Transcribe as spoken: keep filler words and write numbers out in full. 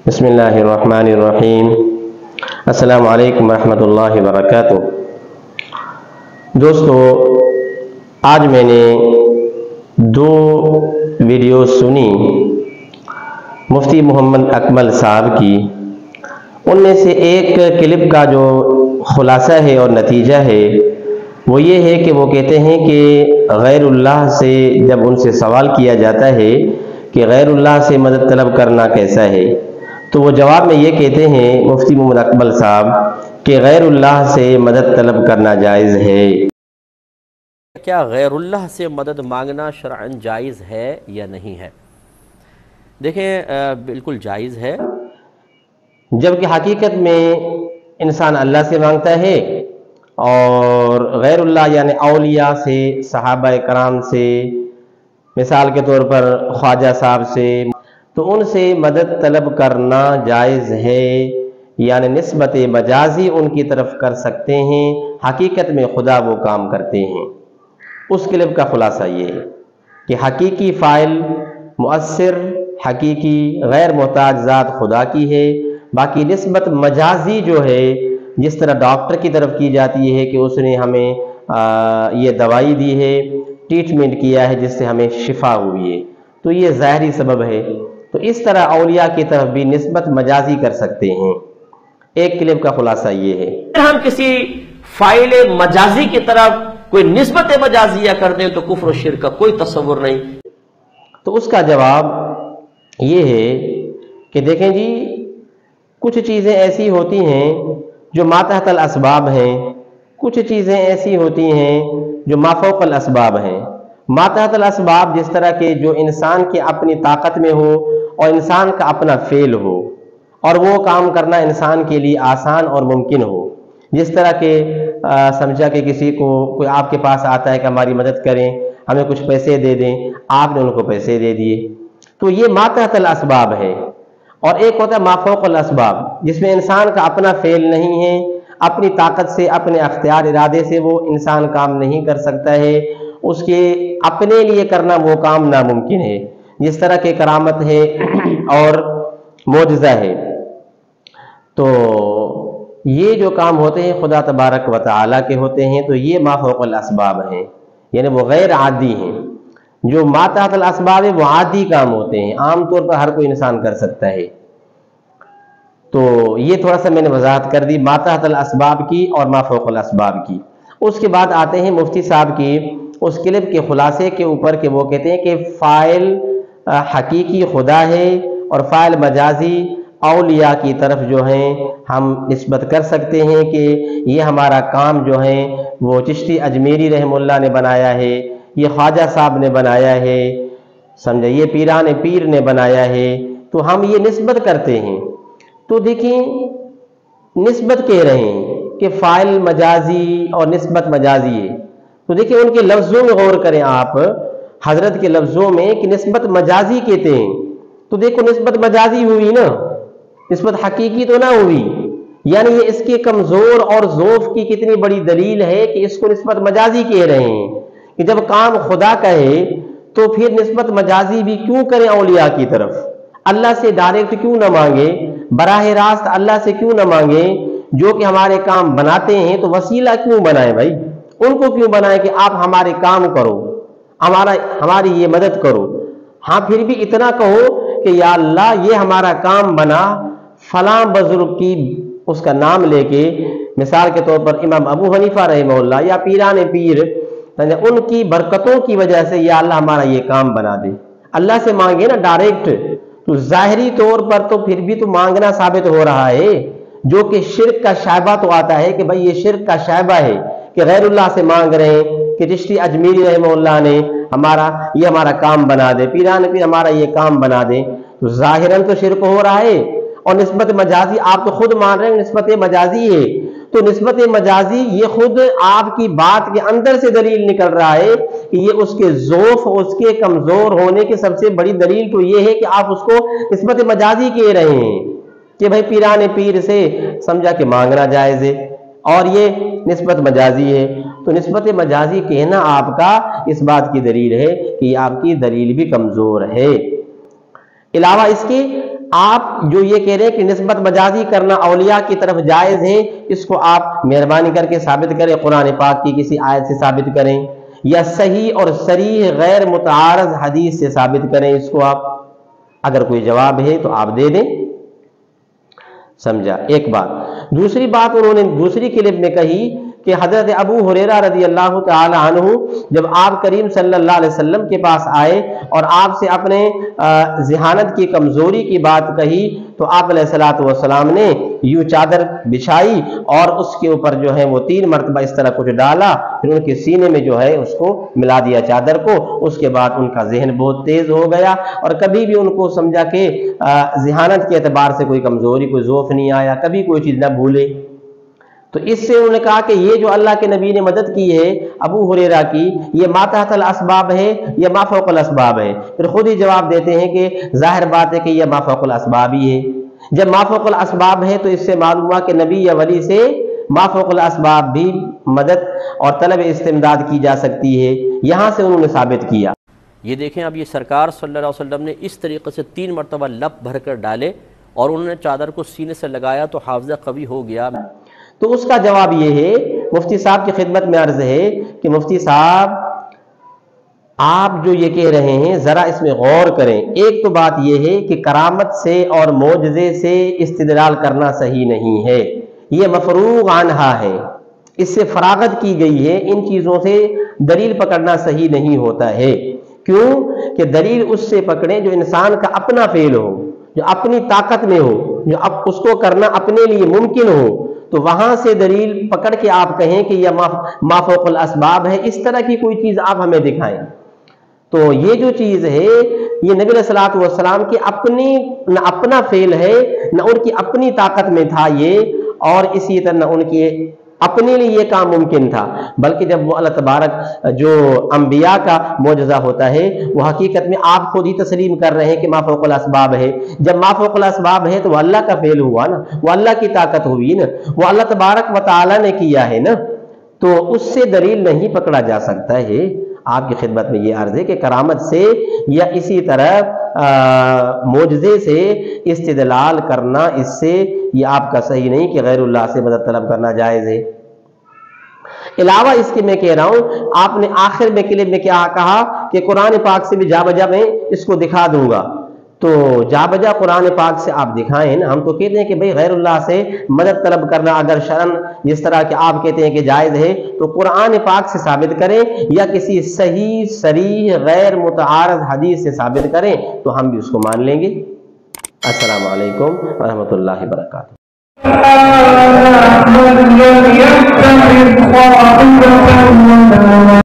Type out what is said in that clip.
بسم اللہ الرحمن الرحیم۔ السلام علیکم ورحمۃ اللہ وبرکاتہ۔ دوستو، آج میں نے دو ویڈیو سنی مفتی محمد اکمل صاحب کی۔ ان میں سے ایک کلپ کا جو خلاصہ ہے اور نتیجہ ہے وہ یہ ہے کہ وہ کہتے ہیں کہ غیر اللہ سے جب ان سے سوال کیا جاتا ہے کہ غیر اللہ سے مدد طلب کرنا کیسا ہے، تو وہ جواب میں یہ کہتے ہیں مفتی محمد اکمل صاحب کہ غیر اللہ سے مدد طلب کرنا جائز ہے۔ کیا غیر اللہ سے مدد مانگنا شرعاً جائز ہے یا نہیں ہے؟ دیکھیں، بالکل جائز ہے، جبکہ حقیقت میں انسان اللہ سے مانگتا ہے اور غیر اللہ یعنی اولیاء سے، صحابہ کرام سے، مثال کے طور پر خواجہ صاحب سے، تو ان سے مدد طلب کرنا جائز ہے، یعنی نسبت مجازی ان کی طرف کر سکتے ہیں، حقیقت میں خدا وہ کام کرتے ہیں۔ اس کلپ کا خلاصہ یہ ہے کہ حقیقی فاعل مؤثر حقیقی غیر محتاج ذات خدا کی ہے، باقی نسبت مجازی جو ہے جس طرح ڈاکٹر کی طرف کی جاتی ہے کہ اس نے ہمیں یہ دوائی دی ہے، ٹریٹمنٹ کیا ہے جس سے ہمیں شفا ہوئی ہے، تو یہ ظاہری سبب ہے، تو اس طرح اولیاء کی طرف بھی نسبت مجازی کر سکتے ہیں۔ ایک کلپ کا خلاصہ یہ ہے۔ ہم کسی فاعل مجازی کی طرف کوئی نسبت مجازیہ کر دیں تو کفر و شرک کا کوئی تصور نہیں۔ تو اس کا جواب یہ ہے کہ دیکھیں جی، کچھ چیزیں ایسی ہوتی ہیں جو ما تحت الاسباب ہیں، کچھ چیزیں ایسی ہوتی ہیں جو ما فوق الاسباب ہیں۔ ما تحت الاسباب جس طرح کے جو انسان کی اپنی طاقت میں ہو اور انسان کا اپنا فعل ہو اور وہ کام کرنا انسان کے لیے آسان اور ممکن ہو، جس طرح کہ سمجھا کہ کسی کو کوئی آپ کے پاس آتا ہے کہ ہماری مدد کریں، ہمیں کچھ پیسے دے دیں، آپ نے ان کو پیسے دے دیے، تو یہ ما تحت الاسباب ہے۔ اور ایک ہوتا ہے ما فوق الاسباب جس میں انسان کا اپنا فعل نہیں ہے، اپنی طاقت سے، اپنے اختیار ارادے سے وہ انسان کام نہیں کر سکتا ہے، اس کے اپنے لیے کرنا وہ کام ناممکن ہے، جس طرح کہ کرامت ہے اور معجزہ ہے۔ تو یہ جو کام ہوتے ہیں خدا تبارک و تعالیٰ کے ہوتے ہیں، تو یہ ما فوق الاسباب ہیں، یعنی وہ غیر عادی ہیں۔ جو ما تحت الاسباب ہے وہ عادی کام ہوتے ہیں، عام طور پر ہر کوئی انسان کر سکتا ہے۔ تو یہ تھوڑا سا میں نے وضاحت کر دی ما تحت الاسباب کی اور ما فوق الاسباب کی۔ اس کے بعد آتے ہیں مفتی صاحب کی اس کلپ کے خلاصے کے اوپر کہ وہ کہتے ہیں کہ فاعل حقیقی خدا ہے اور فاعل مجازی اولیاء کی طرف جو ہیں ہم نسبت کر سکتے ہیں کہ یہ ہمارا کام جو ہے وہ چشتی اجمیری رحم اللہ نے بنایا ہے، یہ خواجہ صاحب نے بنایا ہے، سمجھے، یہ پیران پیر نے بنایا ہے، تو ہم یہ نسبت کرتے ہیں۔ تو دیکھیں، نسبت کہہ رہے ہیں کہ فاعل مجازی اور نسبت مجازی ہے، تو دیکھیں ان کے لفظوں میں غور کریں آپ، حضرت کے لفظوں میں کہ نسبت مجازی کہتے ہیں، تو دیکھو نسبت مجازی ہوئی نا، نسبت حقیقی تو نہ ہوئی، یعنی یہ اس کے کمزور اور ضعف کی کتنی بڑی دلیل ہے کہ اس کو نسبت مجازی کہہ رہے ہیں کہ جب کام خدا کا ہے تو پھر نسبت مجازی بھی کیوں کریں اولیاء کی طرف؟ اللہ سے ڈائریکٹ کیوں نہ مانگے، براہ راست اللہ سے کیوں نہ مانگے؟ جو کہ ہمارے کام بناتے ہیں تو وسیلہ کیوں بنائے بھائی؟ ان کو کیوں بنائے کہ آپ ہمارے کام کرو، ہمارا ہماری یہ مدد کرو؟ ہاں پھر بھی اتنا کہو کہ یا اللہ یہ ہمارا کام بنا، فلاں بزرگ کی اس کا نام لے کے، مثال کے طور پر امام ابو حنیفہ رحمہ اللہ یا پیران پیر، ان کی برکتوں کی وجہ سے یا اللہ ہمارا یہ کام بنا دے۔ اللہ سے مانگے نا ڈائریکٹ، تو ظاہری طور پر تو پھر بھی تو مانگنا ثابت ہو رہا ہے، جو کہ شرک کا شائبہ تو آتا ہے کہ بھائی یہ شرک کا شائبہ ہے کہ غیر اللہ سے مانگ رہے ہیں کہ چشتی اجمیری رحمہ اللہ نے ہمارا یہ ہمارا کام بنا دے، پیران پیر ہمارا یہ کام بنا دے، تو ظاہراً تو شرک ہو رہا ہے۔ اور نسبت مجازی آپ تو خود مان رہے ہیں نسبت مجازی ہے، تو نسبت مجازی یہ خود آپ کی بات کے اندر سے دلیل نکل رہا ہے کہ یہ اس کے ضعف، اس کے کمزور ہونے کی سب سے بڑی دلیل تو یہ ہے کہ آپ اس کو نسبت مجازی کہہ رہے ہیں کہ بھائی پیران پیر سے سمجھا کہ مانگنا جائز ہے اور یہ نسبت مجازی ہے۔ تو نسبت مجازی کہنا آپ کا اس بات کی دلیل ہے کہ آپ کی دلیل بھی کمزور ہے۔ علاوہ اس کے آپ جو یہ کہہ رہے ہیں کہ نسبت مجازی کرنا اولیاء کی طرف جائز ہے، اس کو آپ مہربانی کر کے ثابت کریں، قرآن پاک کی کسی آیت سے ثابت کریں یا صحیح اور صریح غیر متعارض حدیث سے ثابت کریں اس کو آپ۔ اگر کوئی جواب ہے تو آپ دے دیں، سمجھا ایک بات۔ دوسری بات انہوں نے دوسری کلپ میں کہی کہ حضرت ابو ہریرہ رضی اللہ تعالی عنہ جب آپ کریم صلی اللہ علیہ وسلم کے پاس آئے اور آپ سے اپنے ذہانت کی کمزوری کی بات کہی تو آپ علیہ الصلوۃ والسلام نے یوں چادر بچھائی اور اس کے اوپر جو ہے وہ تین مرتبہ اس طرح کچھ ڈالا، پھر ان کے سینے میں جو ہے اس کو ملا دیا چادر کو۔ اس کے بعد ان کا ذہن بہت تیز ہو گیا اور کبھی بھی ان کو سمجھا کہ ذہانت کے اعتبار سے کوئی کمزوری کوئی ضعف نہیں آیا، کبھی کوئی چیز نہ بھولے۔ تو اس سے انہوں نے کہا کہ یہ جو اللہ کے نبی نے مدد کی ہے ابو ہریرہ کی، یہ ما تحت الاسباب ہے یا ما فوق الاسباب ہے؟ پھر خود ہی جواب دیتے ہیں کہ ظاہر بات ہے کہ یہ ما فوق الاسباب ہی ہے۔ جب ما فوق الاسباب ہے تو اس سے معلوم ہوا کہ نبی یا ولی سے ما فوق الاسباب بھی مدد اور طلب استمداد کی جا سکتی ہے، یہاں سے انہوں نے ثابت کیا۔ یہ دیکھیں اب یہ سرکار صلی اللہ علیہ وسلم نے اس طریقے سے تین مرتبہ لپ بھر کر ڈالے اور انہوں نے چادر کو سینے سے لگایا تو حافظہ قوی ہو گیا۔ تو اس کا جواب یہ ہے، مفتی صاحب کی خدمت میں عرض ہے کہ مفتی صاحب آپ جو یہ کہہ رہے ہیں ذرا اس میں غور کریں۔ ایک تو بات یہ ہے کہ کرامت سے اور معجزے سے استدلال کرنا صحیح نہیں ہے، یہ مفروغ عنہا ہے، اس سے فراغت کی گئی ہے، ان چیزوں سے دلیل پکڑنا صحیح نہیں ہوتا ہے۔ کیوں کہ دلیل اس سے پکڑیں جو انسان کا اپنا فعل ہو، جو اپنی طاقت میں ہو، جو اب اس کو کرنا اپنے لیے ممکن ہو، تو وہاں سے دلیل پکڑ کے آپ کہیں کہ یہ ما فوق الاسباب ہے، اس طرح کی کوئی چیز آپ ہمیں دکھائیں۔ تو یہ جو چیز ہے یہ نبی علیہ الصلوۃ والسلام کی اپنی نہ اپنا فعل ہے نہ ان کی اپنی طاقت میں تھا یہ، اور اسی طرح نہ ان کی اپنے لیے یہ کام ممکن تھا، بلکہ جب وہ اللہ تبارک جو انبیاء کا معجزہ ہوتا ہے وہ حقیقت میں آپ خود ہی تسلیم کر رہے ہیں کہ ما فوق الاسباب ہے۔ جب ما فوق الاسباب ہے تو وہ اللہ کا فعل ہوا نا، وہ اللہ کی طاقت ہوئی نا، وہ اللہ تبارک و تعالی نے کیا ہے نا، تو اس سے دلیل نہیں پکڑا جا سکتا ہے۔ آپ کی خدمت میں یہ عرض ہے کہ کرامت سے یا اسی طرح معجزے سے استدلال کرنا اس سے یہ آپ کا صحیح نہیں کہ غیر اللہ سے مدد طلب کرنا جائز ہے۔ علاوہ اس کے میں کہہ رہا ہوں، آپ نے آخر میں کلپ میں کیا کہا کہ قرآن پاک سے بھی جا بجا میں اس کو دکھا دوں گا، تو جا بجا قرآن پاک سے آپ دکھائیں نا۔ ہم تو کہتے ہیں کہ بھئی غیر اللہ سے مدد طلب کرنا اگر شرعاً جس طرح کہ آپ کہتے ہیں کہ جائز ہے تو قرآن پاک سے ثابت کریں یا کسی صحیح صریح غیر متعارض حدیث سے ثابت کریں تو ہم بھی اس کو مان لیں گے۔ السلام علیکم ورحمۃ اللہ وبرکاتہ۔